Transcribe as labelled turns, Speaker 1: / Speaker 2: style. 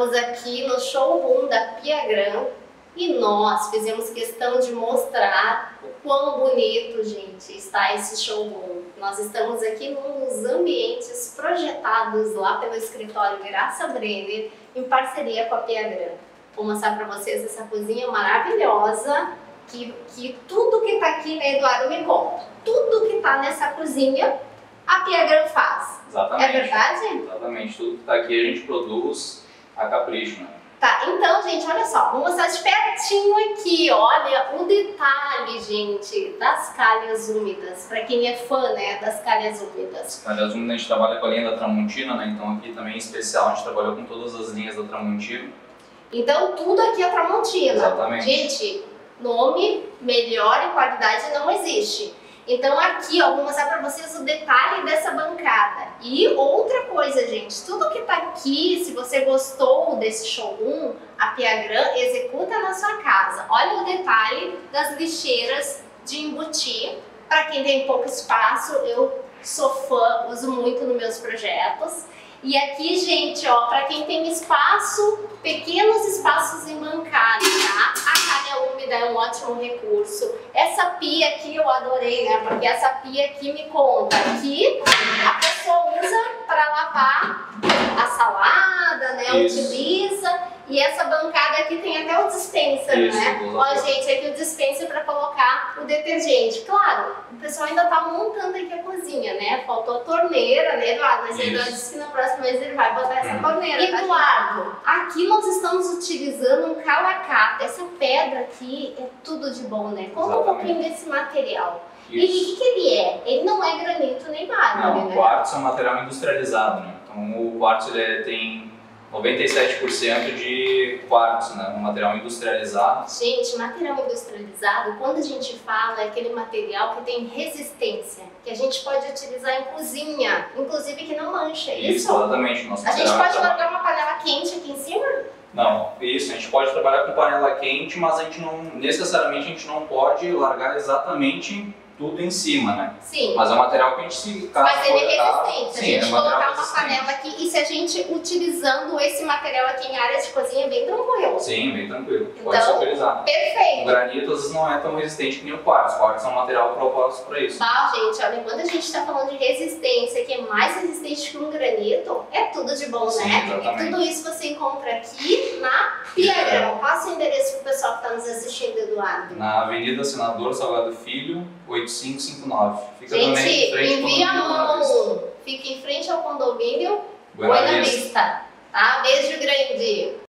Speaker 1: Estamos aqui no showroom da Piagran e nós fizemos questão de mostrar o quão bonito, gente, está esse showroom. Nós estamos aqui nos ambientes projetados lá pelo escritório Graça Brenner, em parceria com a Piagran. Vou mostrar para vocês essa cozinha maravilhosa, que tudo que está aqui, né, Eduardo, me conta, tudo que está nessa cozinha, a Piagran faz.
Speaker 2: Exatamente.
Speaker 1: É verdade?
Speaker 2: Exatamente, tudo que está aqui a gente produz a capricho, né?
Speaker 1: Tá, então, gente, olha só, vou mostrar de pertinho aqui, olha o detalhe, gente, das calhas úmidas, para quem é fã, né, das calhas úmidas.
Speaker 2: Calhas úmidas a gente trabalha com a linha da Tramontina, né, então aqui também em especial a gente trabalhou com todas as linhas da Tramontina.
Speaker 1: Então tudo aqui é Tramontina.
Speaker 2: Exatamente.
Speaker 1: Gente, nome melhor e qualidade não existe. Então aqui, ó, vou mostrar para vocês o detalhe dessa bancada. E outra coisa, gente, tudo que tá aqui, se você gostou desse showroom, a Piagran executa na sua casa. Olha o detalhe das lixeiras de embutir. Para quem tem pouco espaço, eu sou fã, uso muito nos meus projetos. E aqui, gente, ó, para quem tem espaço, pequenos espaços em bancada, tá? A calha úmida é um ótimo recurso. Essa pia aqui eu adorei, né? Porque essa pia aqui me conta que a pessoa usa para lavar a salada, né?
Speaker 2: Isso.
Speaker 1: Utiliza. E essa bancada aqui tem até o dispenser,
Speaker 2: Isso,
Speaker 1: né? Ó, gente, aqui o dispenser para colocar o detergente. Claro, o pessoal ainda tá montando aqui a cozinha, né? Faltou a torneira, né, Eduardo? Mas Eduardo disse que na próxima vez ele vai botar essa torneira. Eduardo, aqui nós estamos utilizando um calacata. Essa pedra aqui é tudo de bom, né? Conta um pouquinho desse material. E o que ele é? Ele não é granito nem mármore,
Speaker 2: Não,
Speaker 1: né?
Speaker 2: o quartzo é um material industrializado, né? Então o quartzo ele tem 97% de quartzo, né? Um material industrializado.
Speaker 1: Gente, material industrializado, quando a gente fala, é aquele material que tem resistência, que a gente pode utilizar em cozinha, inclusive que não mancha,
Speaker 2: Isso, exatamente. Nosso
Speaker 1: a gente
Speaker 2: material
Speaker 1: pode largar uma panela quente aqui em cima?
Speaker 2: Não, isso, a gente pode trabalhar com panela quente, mas a gente não, necessariamente a gente não pode largar exatamente tudo em cima, né?
Speaker 1: Sim.
Speaker 2: Mas é um material que a gente se
Speaker 1: Mas ele é resistente,
Speaker 2: sim,
Speaker 1: a gente
Speaker 2: é um
Speaker 1: colocar
Speaker 2: material
Speaker 1: uma
Speaker 2: resistente.
Speaker 1: panela aqui e se a gente utilizando esse material aqui em áreas de cozinha é bem tranquilo.
Speaker 2: Sim, bem tranquilo,
Speaker 1: Então,
Speaker 2: pode se utilizar.
Speaker 1: Perfeito.
Speaker 2: O granito às vezes não é tão resistente que nem o quartzo. O quartzo é um material proposto para isso.
Speaker 1: Bah, gente, olha, quando a gente está falando de resistência, que é mais resistente que um granito, é tudo de bom,
Speaker 2: Sim,
Speaker 1: né?
Speaker 2: exatamente.
Speaker 1: E tudo isso você encontra aqui na Piagran. Passa o endereço para o pessoal que está nos assistindo, Eduardo.
Speaker 2: Na Avenida Senador Salgado Filho, 8559. Fica
Speaker 1: Gente,
Speaker 2: também em frente ao
Speaker 1: envia a
Speaker 2: condomínio Buena Vista.
Speaker 1: mão. Fica em frente ao condomínio
Speaker 2: Buena
Speaker 1: Buena
Speaker 2: Vista.
Speaker 1: Vista. Tá? Beijo grande.